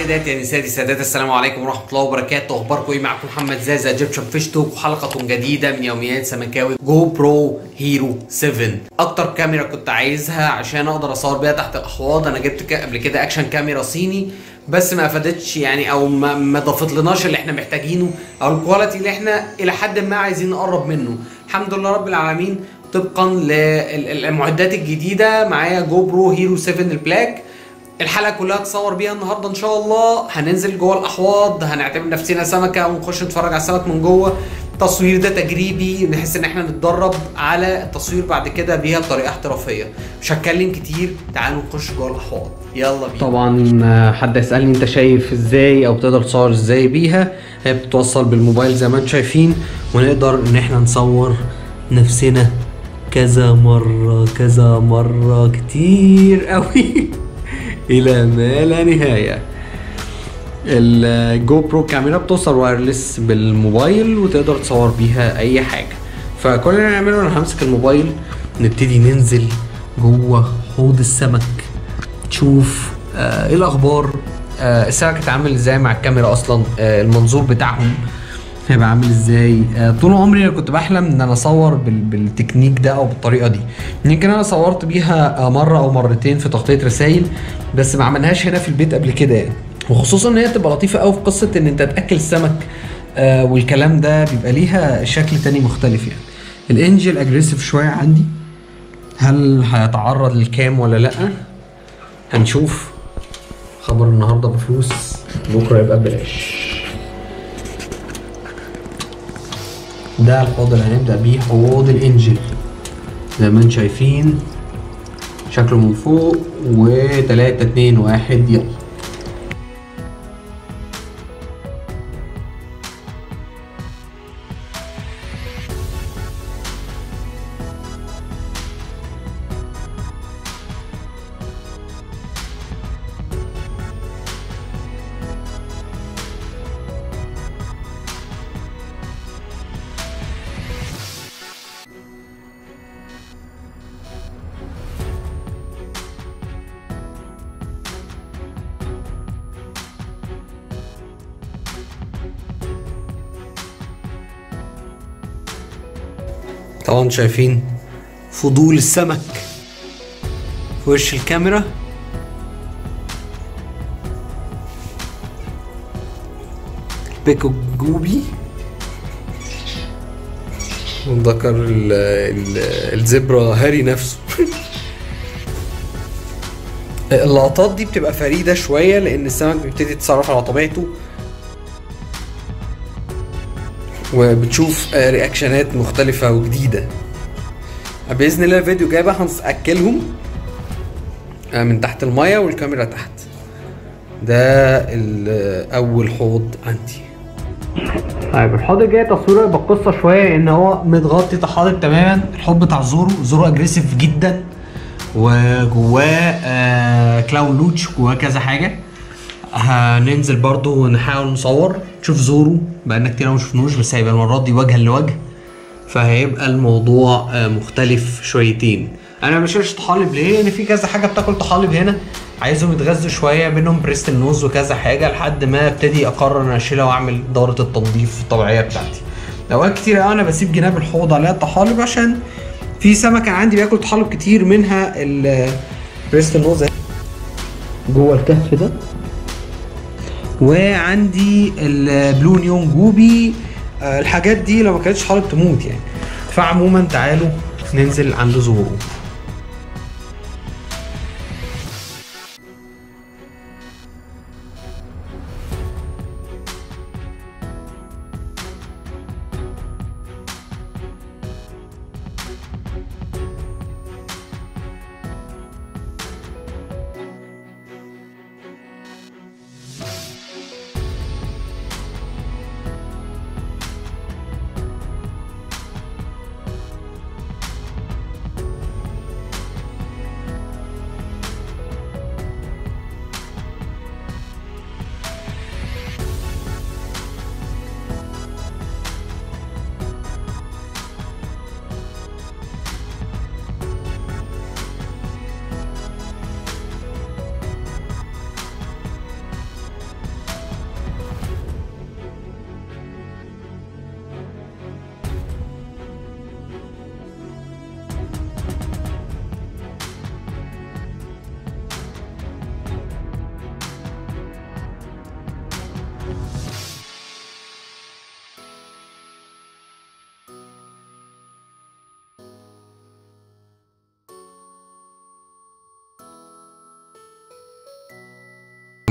سيداتي يا نساتي سادات، السلام عليكم ورحمه الله وبركاته. اخباركم ايه؟ معكم محمد زازا ايجيبشن فيش توك، وحلقه جديده من يوميات سمكاوي جو برو هيرو 7. اكتر كاميرا كنت عايزها عشان اقدر اصور بيها تحت الاحواض. انا جبت قبل كده اكشن كاميرا صيني بس ما افادتش يعني، او ما ضافت لناش اللي احنا محتاجينه او الكواليتي اللي احنا الى حد ما عايزين نقرب منه. الحمد لله رب العالمين، طبقا للمعدات الجديده معايا جو برو هيرو 7 البلاك. الحلقه كلها تصور بيها النهارده ان شاء الله. هننزل جوه الاحواض، هنعتبر نفسنا سمكه ونخش نتفرج على السمك من جوه. التصوير ده تجريبي بحيث ان احنا نتدرب على التصوير بعد كده بيها بطريقه احترافيه. مش هتكلم كتير، تعالوا نخش جوه الاحواض، يلا بينا. طبعا حد يسالني انت شايف ازاي او تقدر تصور ازاي بيها. هي بتتوصل بالموبايل زي ما انتم شايفين، ونقدر ان احنا نصور نفسنا كذا مره كتير قوي الى ما لا نهايه. الجو برو كاميرا بتوصل وايرلس بالموبايل وتقدر تصور بيها اي حاجه. فكل اللي نعمله انا همسك الموبايل، نبتدي ننزل جوه حوض السمك، تشوف ايه الاخبار، السمك اتعامل ازاي مع الكاميرا اصلا، المنظور بتاعهم هيبقى عامل ازاي. طول عمري انا كنت بحلم ان انا اصور بالتكنيك ده او بالطريقه دي. يمكن انا صورت بيها مره او مرتين في تغطيه رسائل، بس ما عملناهاش هنا في البيت قبل كده يعني. وخصوصا ان هي تبقى لطيفه قوي في قصه ان انت تاكل السمك والكلام ده، بيبقى ليها شكل تاني مختلف يعني. الانجل اجريسيف شويه عندي، هل هيتعرض للكام ولا لا؟ هنشوف. خبر النهارده بفلوس، بكره يبقى ببلاش. ده الحوض اللي هنبدأ بيه، حوض الانجل زي ما انتم شايفين شكله من فوق. و3 2 1 يلا. طبعا شايفين فضول السمك في وش الكاميرا. البيكو جوبي وذكر الزبرة هاري نفسه. اللقطات دي بتبقى فريدة شوية لأن السمك بيبتدي يتصرف على طبيعته، وبتشوف رياكشنات مختلفة وجديدة. بإذن الله الفيديو جاي بقى هنأكلهم من تحت المية والكاميرا تحت. ده أول حوض عندي. طيب الحوض الجاي تصويره يبقى قصة شوية، إن هو متغطي طحالب تماما. الحوض بتاع زورو أجريسيف جدا، وجواه كلاون لوتش، جواه كذا حاجة. هننزل برضو ونحاول نصور، تشوف زورو بقالنا كتير ما شفنوش، بس هيبقى المرة دي وجها لوجه، فهيبقى الموضوع مختلف شويتين. انا مش هشيل طحالب ليه؟ لان في كذا حاجه بتاكل طحالب هنا، عايزهم يتغذوا شويه، منهم بريست النوز وكذا حاجه، لحد ما ابتدي اقرر ان اشيلها واعمل دوره التنظيف الطبيعيه بتاعتي. اوقات كتير انا بسيب جناب الحوض عليها الطحالب عشان في سمكه عندي بياكل طحالب كتير، منها البريست النوز جوه الكهف ده، وعندي البلو نيون جوبي. الحاجات دي لو ما كانتش طحالب تموت يعني. فعموما تعالوا ننزل عند زورو.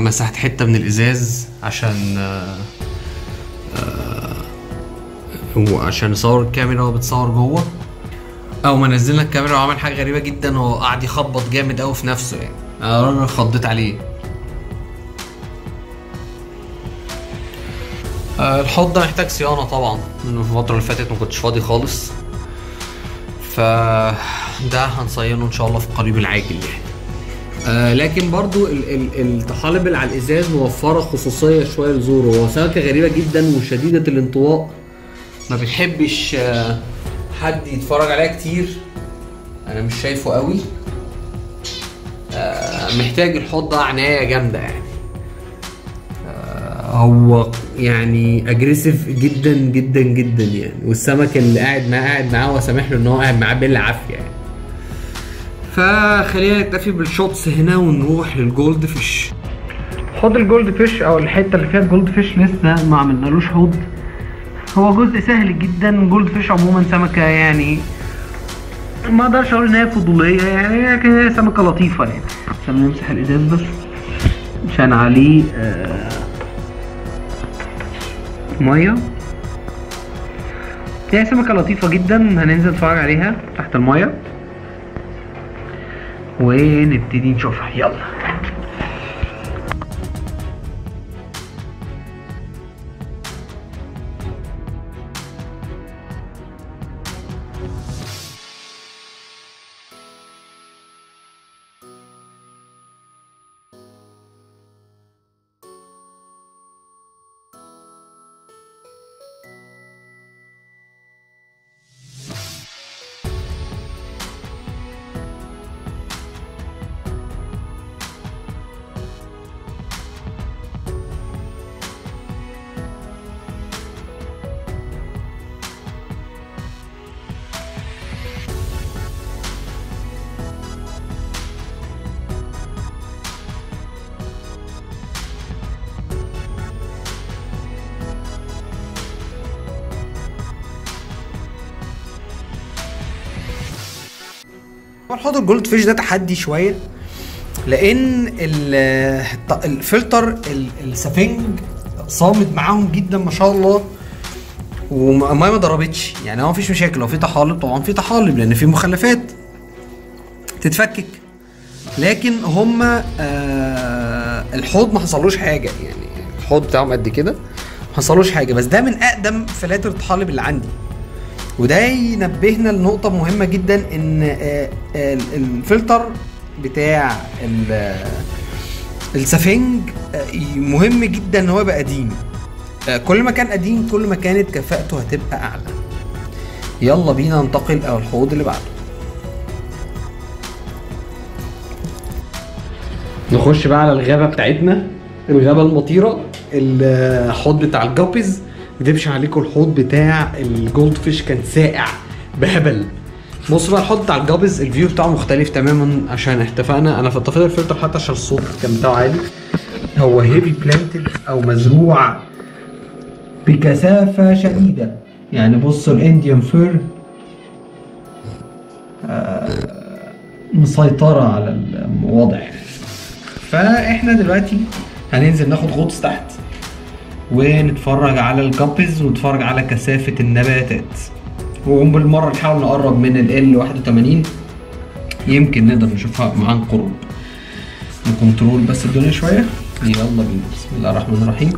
مسحت حته من الازاز عشان يصور الكاميرا وهو بتصور جوه. اول ما نزلنا الكاميرا وعمل حاجه غريبه جدا، هو قعد يخبط جامد قوي في نفسه يعني. انا خضيت عليه. الحوض ده محتاج صيانه طبعا، لانه في الفتره اللي فاتت ما كنتش فاضي خالص، فده هنصينه ان شاء الله في قريب العاجل يعني. لكن برضو الطحالب اللي على الازاز موفره خصوصيه شويه لزوره. هو سمكه غريبه جدا وشديده الانطواء، ما بتحبش حد يتفرج عليها كتير. انا مش شايفه قوي. محتاج الحوض ده عنايه جامده يعني. هو يعني اجريسيف جدا جدا جدا يعني، والسمك اللي قاعد معاه وسامح له ان هو قاعد معاه بالعافيه يعني. فخلينا نكتفي بالشوتس هنا ونروح للجولد فيش. حوض الجولد فيش او الحته اللي فيها الجولد فيش لسه ما عملنالوش حوض. هو جزء سهل جدا. الجولد فيش عموما سمكه يعني ما اقدرش اقول ان هي فضوليه يعني، لكن هي سمكه لطيفه يعني. عشان نمسح الازاز بس عشان عليه ميه. هي سمكه لطيفه جدا. هننزل نتفرج عليها تحت الميه ونبتدي نشوفها. يلا. حوض الجولد فيش ده تحدي شويه، لان الفلتر السفنج صامد معاهم جدا ما شاء الله، والميه ما ضربتش يعني. هو مفيش مشاكل. لو في طحالب طبعا في طحالب لان في مخلفات تتفكك، لكن هما الحوض ما حصلوش حاجه يعني. الحوض بتاعهم قد كده ما حصلوش حاجه. بس ده من اقدم فلاتر الطحالب اللي عندي، وده ينبهنا لنقطة مهمة جدا، ان الفلتر بتاع السفنج مهم جدا ان هو يبقى قديم. كل ما كان قديم كل ما كانت كفاءته هتبقى اعلى. يلا بينا ننتقل او الحوض اللي بعده. نخش بقى على الغابة بتاعتنا، الغابة المطيرة، الحوض بتاع الجابيز. مكدبش عليكم الحوض بتاع الجولد فيش كان ساقع بهبل. بص بقى الحوض بتاع الجابز الفيو بتاعه مختلف تماما، عشان اتفقنا انا طفيت الفلتر حتى عشان الصوت كان بتاعه عالي. هو هيفي بلانتد او مزروع بكثافه شديده يعني. بص الانديان فير مسيطره على الوضع يعني. فاحنا دلوقتي هننزل ناخد غطس تحت ونتفرج على الجابز ونتفرج على كثافة النباتات، وبالمرة نحاول نقرب من ال 81 يمكن نقدر نشوفها عن قرب. نكنترول بس الدنيا شوية. يلا بينا. بسم الله الرحمن الرحيم.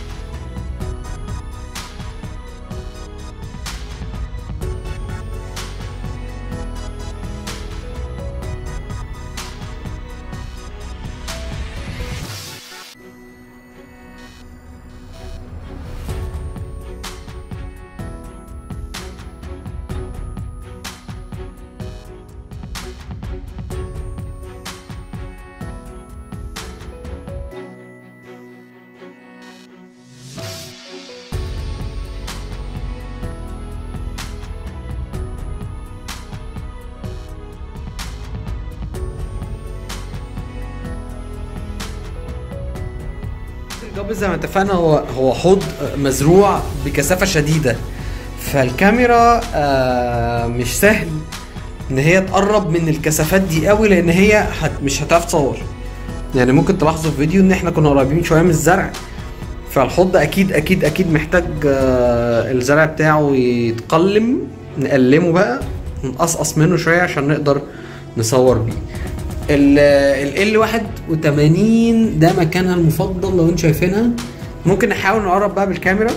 الجابز زي ما اتفقنا هو حوض مزروع بكثافه شديده، فالكاميرا مش سهل ان هي تقرب من الكثافات دي قوي، لان هي مش هتعرف تصور. يعني ممكن تلاحظوا في فيديو ان احنا كنا قريبين شويه من الزرع، فالحوض ده اكيد اكيد اكيد محتاج الزرع بتاعه يتقلم، نقلمه بقى ونقصقص منه شويه عشان نقدر نصور بيه. ال 81 ده مكانها المفضل لو انتم شايفينها. ممكن نحاول نقرب بقى بالكاميرا.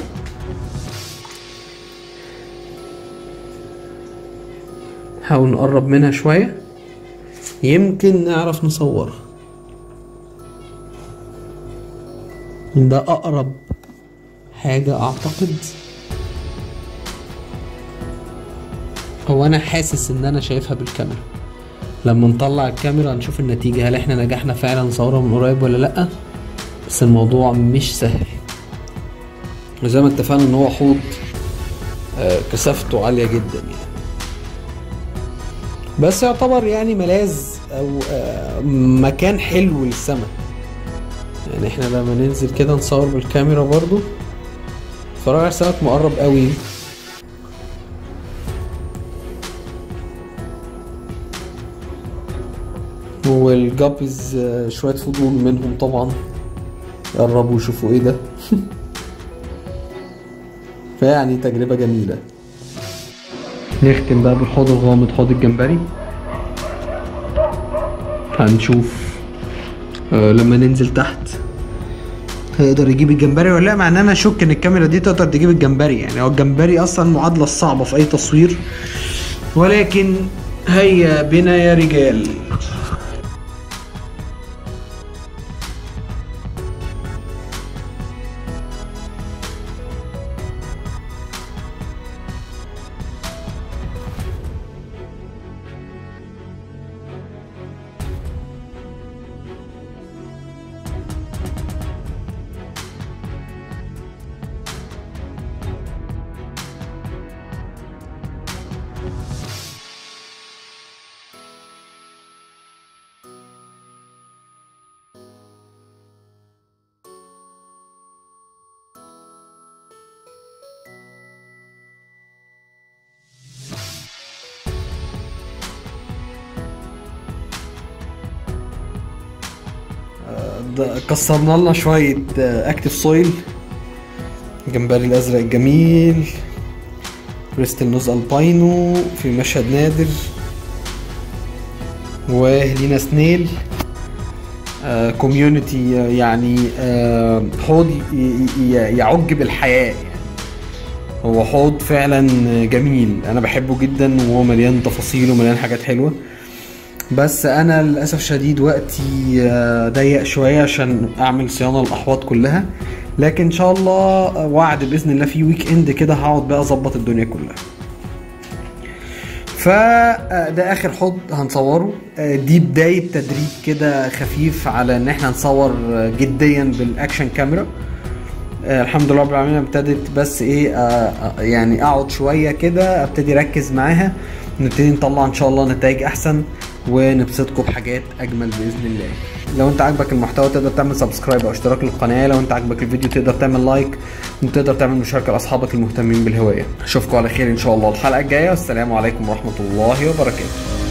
نحاول نقرب منها شويه يمكن نعرف نصورها. ده اقرب حاجة اعتقد، هو انا حاسس ان انا شايفها بالكاميرا. لما نطلع الكاميرا نشوف النتيجة، هل احنا نجحنا فعلا نصورها من قريب ولا لأ. بس الموضوع مش سهل، وزي ما اتفقنا ان هو حوض كثافته عالية جدا يعني، بس يعتبر يعني ملاذ او مكان حلو للسمك. يعني احنا لما ننزل كده نصور بالكاميرا برضو اتفرج على السمك مقرب قوي. والجابيز شوية فضول منهم طبعا يقربوا يشوفوا ايه ده. فيعني تجربة جميلة. نختم بقى بالحوض الغامض، حوض الجمبري. هنشوف لما ننزل تحت هيقدر يجيب الجمبري ولا لا، مع ان انا اشك ان الكاميرا دي تقدر تجيب الجمبري. يعني هو الجمبري اصلا المعادله الصعبه في اي تصوير، ولكن هيا بنا يا رجال. كسرنا لنا شوية اكتف سويل، الجمبري الازرق الجميل، بريستل نوز الباينو في مشهد نادر، وهلينا سنيل. كوميونتي يعني حوض يعج بالحياة. يعني هو حوض فعلا جميل، انا بحبه جدا وهو مليان تفاصيل ومليان حاجات حلوة. بس انا للاسف شديد وقتي ضيق شويه عشان اعمل صيانه للاحواض كلها، لكن ان شاء الله وعد باذن الله في ويك اند كده هقعد بقى اظبط الدنيا كلها. فده اخر حوض هنصوره. دي بدايه تدريب كده خفيف على ان احنا نصور جديا بالاكشن كاميرا. الحمد لله رب العالمين ابتدت بس ايه يعني اقعد شويه كده ابتدي اركز معاها، نبتدي نطلع ان شاء الله نتائج احسن ونبسطكم بحاجات اجمل باذن الله. لو انت عاجبك المحتوى تقدر تعمل سبسكرايب او اشتراك للقناه. لو انت عاجبك الفيديو تقدر تعمل لايك وتقدر تعمل مشاركه لاصحابك المهتمين بالهوايه. اشوفكم على خير ان شاء الله الحلقه الجايه، والسلام عليكم ورحمه الله وبركاته.